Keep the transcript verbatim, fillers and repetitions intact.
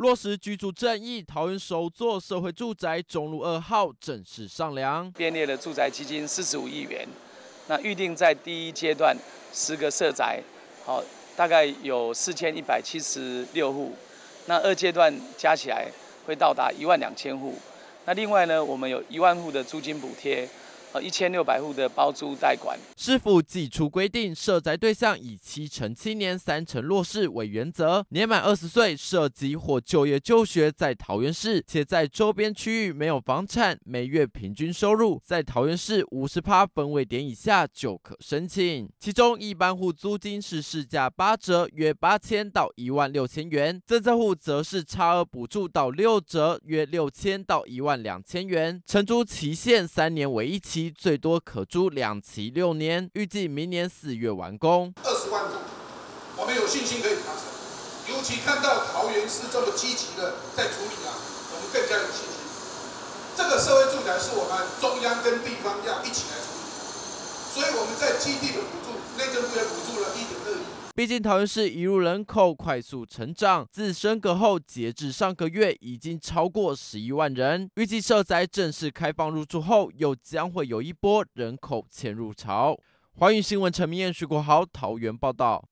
落实居住正义，桃园首座社会住宅中路二号正式上梁， 编列了住宅基金四十五亿元，那预定在第一阶段十个社宅，好，大概有四千一百七十六户，那二阶段加起来会到达一万两千户。那另外呢，我们有一万户的租金补贴。呃，一千六百户的包租代管。 市府祭出规定，社宅对象以七成青年、三成弱势为原则，年满二十岁、涉及或就业就学在桃园市，且在周边区域没有房产，每月平均收入在桃园市五十趴分位点以下就可申请。其中一般户租金是市价八折，约八千到一万六千元；增赠户则是差额补助到六折，约六千到一万两千元。承租期限三年为一期。最多可租两期六年，预计明年四月完工。 二十万户，我们有信心可以达成。尤其看到桃园市这么积极的在处理啊，我们更加有信心。这个社会住宅是我们中央跟地方要一起来处理，所以我们在基地的补助，内政部也补助了一点二亿。 毕竟桃园市移入人口快速成长，自升格后，截至上个月已经超过十一万人。预计社宅正式开放入住后，又将会有一波人口迁入潮。华语新闻陈明彦、徐国豪桃园报道。